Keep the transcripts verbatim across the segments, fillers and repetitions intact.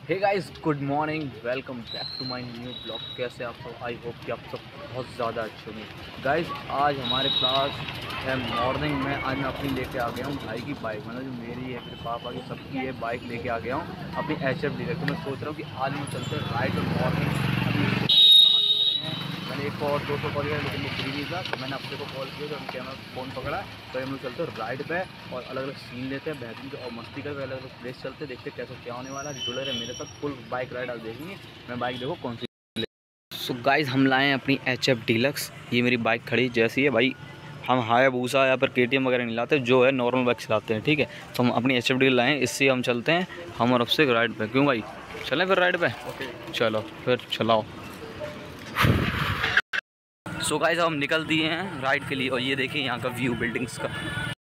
Hey guys, good morning, welcome back to my new blog. कैसे आप सब? I hope कि आप सब बहुत ज़्यादा अच्छे होंगे। गाइस, आज हमारे पास है मॉर्निंग में, आज मैं अपनी लेके आ गया हूँ भाई की बाइक, मतलब जो मेरी है, मेरे पापा की, सबकी है बाइक लेके आ गया हूँ अपनी एच एफ डीलर। तो मैं सोच रहा हूँ कि आज हम चलते हैं राइड और मॉर्निंग। अभी मैंने एक और दो सौ कॉल किया लेकिन वो फ्री नहीं था, तो मैंने अपने को कॉल किया तो उनके हमें फ़ोन पकड़ा। तो हम लोग चलते हैं राइड पे और अलग अलग सीन लेते हैं बेहतरीन के और मस्ती करके अलग अलग प्लेस चलते हैं, देखते हैं कैसा क्या होने वाला है। जुड़े रहे मेरे साथ, फुल बाइक राइड आप देखेंगे। मैं बाइक देखो कौन सी। सो गाइस, हम लाए हैं अपनी एच एफ डीलक्स। ये मेरी बाइक खड़ी जैसी है भाई। हम हायाबूसा या फिर के टी एम वगैरह नहीं लाते, जो है नॉर्मल बाइक चलाते हैं, ठीक है। तो हम अपनी एच एफ डी लाए हैं, इससे हम चलते हैं हम और उससे राइड पे। क्यों भाई, चलें फिर राइड पे? चलो फिर चलाओ। सो गाइस, हम निकल दिए हैं राइड के लिए और ये देखिए यहाँ का व्यू बिल्डिंग्स का।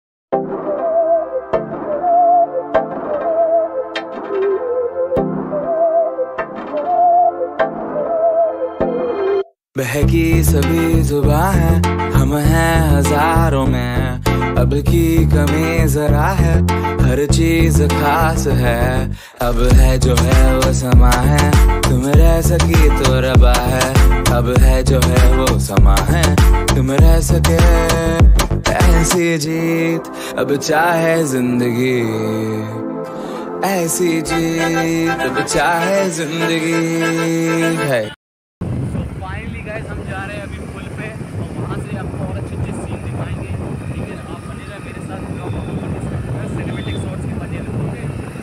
बहकी सभी जुबां है, हम हैं हजारों में, अब की कमी जरा है, हर चीज खास है। अब है जो है वो समा है, तुम रह सकी तो रबा है। अब है जो है वो समा है, तुम रह सके ऐसी जीत। अब चाहे जिंदगी ऐसी जीत, अब चाहे जिंदगी है। गाइस, हम जा रहे हैं अभी पुल पे और वहाँ से आपको और अच्छे अच्छे सीन दिखाएंगे, ठीक है। आप बने रहे मेरे साथ, ब्लॉग सिनेमेटिक शॉट्स के मजे लेंगे।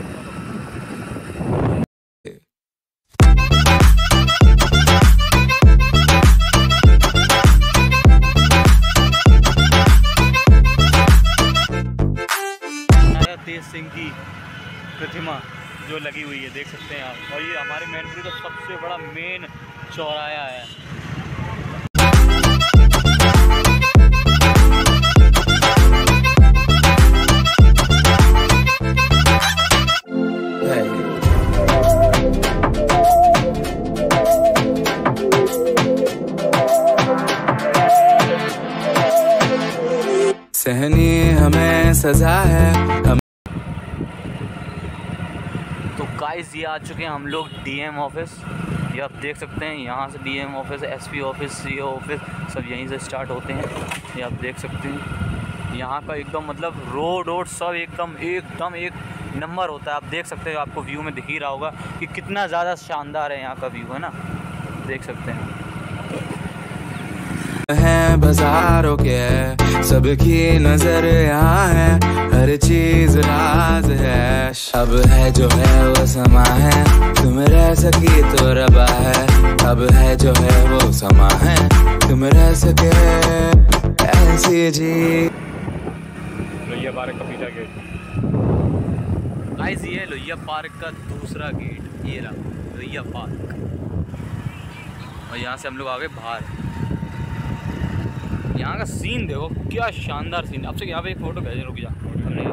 तेज सिंह की प्रतिमा जो लगी हुई है, देख सकते हैं आप। और ये हमारे मैनपुरी का सबसे बड़ा मेन चौराहा है। सहनी हमें सजा है हम। तो गाइस, ये आ चुके हैं हम लोग डी एम ऑफिस। ये आप देख सकते हैं, यहाँ से D M office, S P office, C O office सब यहीं से स्टार्ट होते हैं। ये आप देख सकते हैं, यहाँ का एकदम मतलब रोड वोड सब एकदम एकदम एक नंबर होता है। आप देख सकते हैं, आपको व्यू में दिख ही रहा होगा कि कितना ज़्यादा शानदार है यहाँ का व्यू, है ना, देख सकते हैं। हैं बाजारों के सबकी नजर यहाँ है, हर चीज राज है। अब है जो है वो समा है, तुम रह सकी तो रबा है। अब है जो है वो समा है, तुम रह सके ऐसी जी। लोहिया पार्क का पीछा गेट। गाइस, ये है लोहिया पार्क का दूसरा गेट, ये रहा लोहिया पार्क। और यहाँ से हम लोग आ गए बाहर। यहाँ का सीन देखो, क्या शानदार सीन। आपसे यहाँ पे एक फ़ोटो भेजे, रुक जा।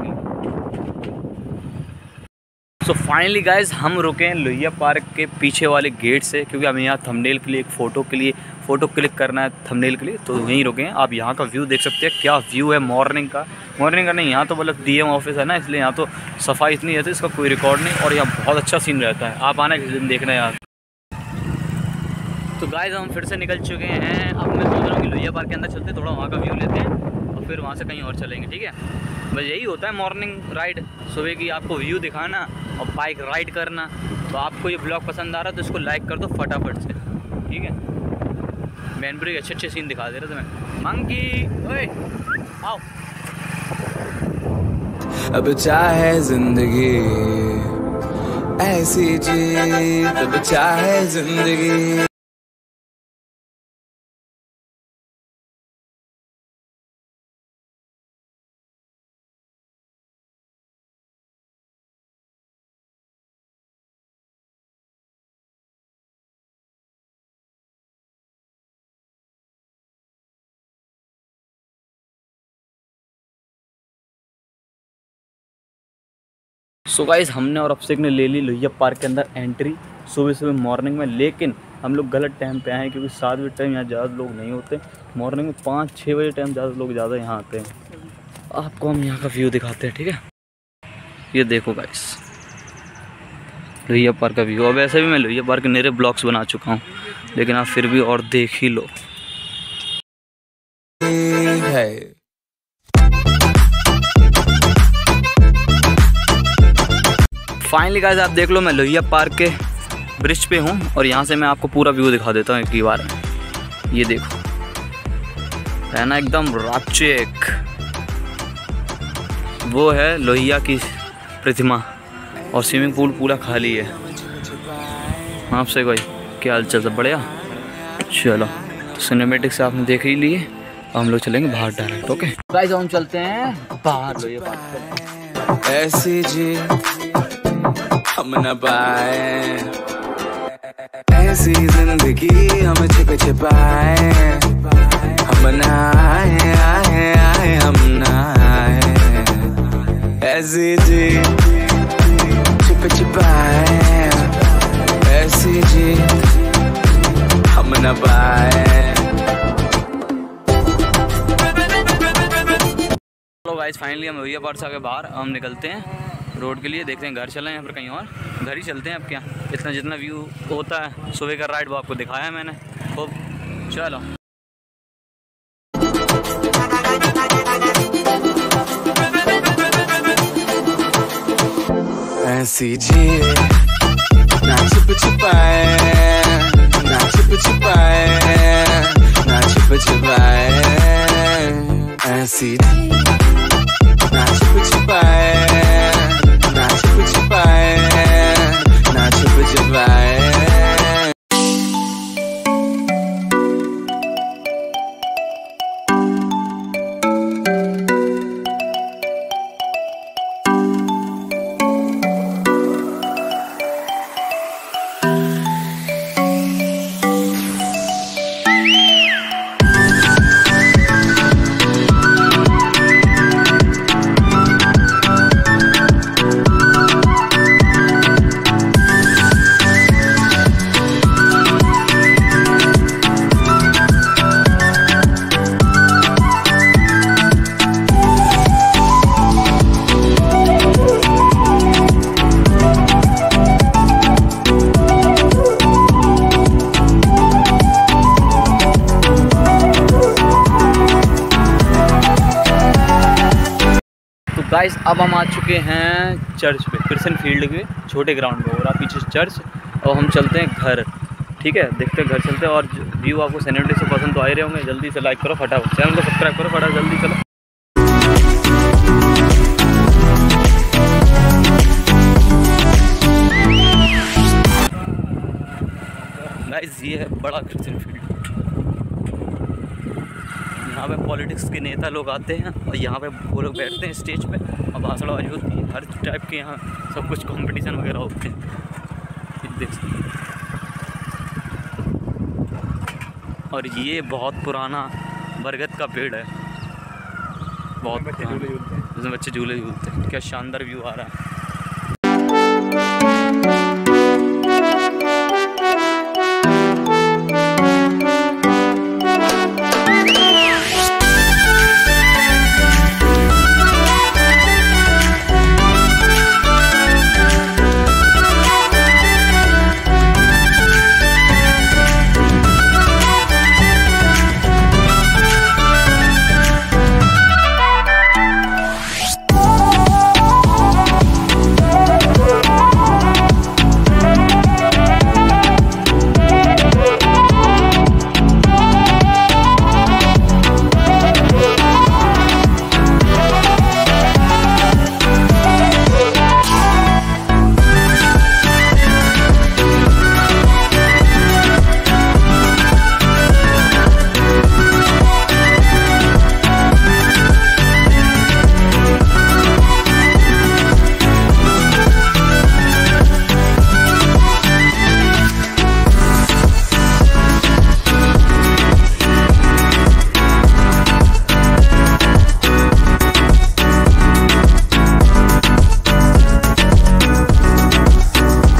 सो फाइनली गाइज, हम रुके हैं लोहिया पार्क के पीछे वाले गेट से, क्योंकि हमें यहाँ थंबनेल के लिए एक फ़ोटो के लिए फ़ोटो क्लिक करना है थंबनेल के लिए, तो यहीं रुके हैं। आप यहाँ का व्यू देख सकते हैं, क्या व्यू है मॉर्निंग का। मॉर्निंग का नहीं, यहाँ तो मतलब डी एम ऑफिस है ना, इसलिए यहाँ तो सफाई इतनी रहती है, इसका कोई रिकॉर्ड नहीं। और यहाँ बहुत अच्छा सीन रहता है, आप आना किसी दिन देखना यार। तो गाइस, हम फिर से निकल चुके हैं। अब मैं सोच रहा हूँ कि लोहिया पार्क के अंदर चलते, थोड़ा वहाँ का व्यू लेते हैं और फिर वहाँ से कहीं और चलेंगे, ठीक है। बस यही होता है मॉर्निंग राइड, सुबह की आपको व्यू दिखाना और बाइक राइड करना। तो आपको ये ब्लॉग पसंद आ रहा है तो इसको लाइक कर दो फटाफट से, ठीक है। मैनपुरी के अच्छे अच्छे सीन दिखा दे रहे तुम्हें। मंकी ओए आओ। अब चाहे जिंदगी ऐसी जीत, अब चाहे जिंदगी। सो गाइस, हमने और अभिषेक ने ले ली लोहिया पार्क के अंदर एंट्री सुबह सुबह मॉर्निंग में। लेकिन हम लोग गलत टाइम पे आए हैं, क्योंकि सात बजे टाइम यहाँ ज़्यादा लोग नहीं होते। मॉर्निंग में पाँच छः बजे टाइम ज़्यादा लोग ज़्यादा यहाँ आते हैं। आपको हम यहाँ का व्यू दिखाते हैं, ठीक है। ये देखो गाइस, लोहिया पार्क का व्यू। और वैसे भी मैं लोहिया पार्क के मेरे ब्लॉग्स बना चुका हूँ, लेकिन आप फिर भी और देख ही लो। फाइनली गाइस आप देख लो, मैं लोहिया पार्क के ब्रिज पे हूँ और यहाँ से मैं आपको पूरा व्यू दिखा देता हूँ एक ही बार में। ये देखो है ना, एकदम राचेक। वो है लोहिया की प्रतिमा और स्विमिंग पूल पूरा खाली है। आपसे कोई क्या हाल चल, सब बढ़िया। चलो तो सिनेमेटिक्स आपने देख ही लिए, अब हम लोग चलेंगे बाहर डायरेक्ट। ओके गाइस हम चलते हैं बाहर लोहिया पार्क। ऐसी जी हम न पाए, ऐसी जिंदगी हम छिप छिपाए, हम ना आए आए आए हम ना आए, ऐसी जी छिप छिपाए, ऐसी जी हम न पाए। चलो गाइस फाइनली हम लोहिया पार्क से आके बाहर हम निकलते हैं रोड के लिए, देखते हैं घर चलें या फिर कहीं और। घर ही चलते हैं अब क्या, इतना जितना व्यू होता है सुबह का राइड वो आपको दिखाया है मैंने खूब। चलो ऐसी जी ना छिप छिपाए, ना छिप छिपाए, ना छिप छिपाए, ऐसी ना छिप छिपाए, ना छिप छिपाए, ना छिप छिपाए। गाइस अब हम आ चुके हैं चर्च पे, क्रिश्चियन फील्ड के छोटे ग्राउंड में, और आप पीछे चर्च, और हम चलते हैं घर। ठीक है, देखते हैं घर चलते हैं। और व्यू आपको सिनेमेटिक से पसंद तो आ ही रहे होंगे। जल्दी से लाइक करो फटाफट, चैनल को सब्सक्राइब करो फटाफट, जल्दी चलो। गाइस ये है बड़ा क्रिश्चियन फील्ड। यहाँ पे पॉलिटिक्स के नेता लोग आते हैं और यहाँ पे वो लोग बैठते हैं स्टेज पे और भाषणबाजी होती है। हर टाइप के यहाँ सब कुछ कंपटीशन वगैरह होते हैं, देख सकते हैं। और ये बहुत पुराना बरगद का पेड़ है, बहुत पुराना, जिसमें बच्चे झूले झूलते हैं। क्या शानदार व्यू आ रहा है।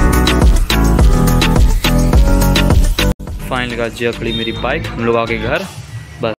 फाइनली गाइस जी खड़ी मेरी बाइक, हम लोग आ गए घर।